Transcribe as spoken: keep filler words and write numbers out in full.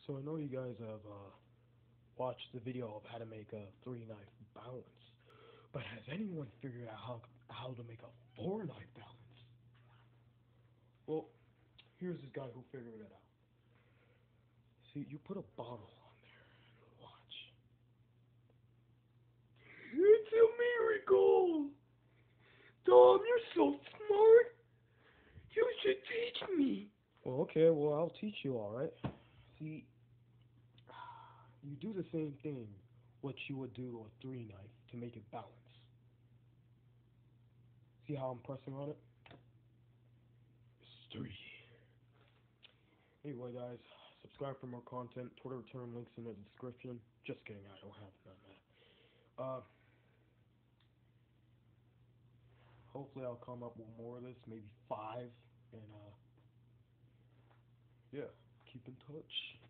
So I know you guys have uh, watched the video of how to make a three knife balance, but has anyone figured out how how to make a four knife balance? Well, here's this guy who figured it out. See, you put a bottle on there and watch. It's a miracle! Tom, you're so smart. You should teach me. Well, okay, well, I'll teach you, alright? See, you do the same thing what you would do to a three knife to make it balance. See how I'm pressing on it? It's three. Anyway, guys, subscribe for more content. Twitter return links in the description. Just kidding, I don't have none of that. Uh, hopefully I'll come up with more of this, maybe five, and uh, yeah, keep in touch.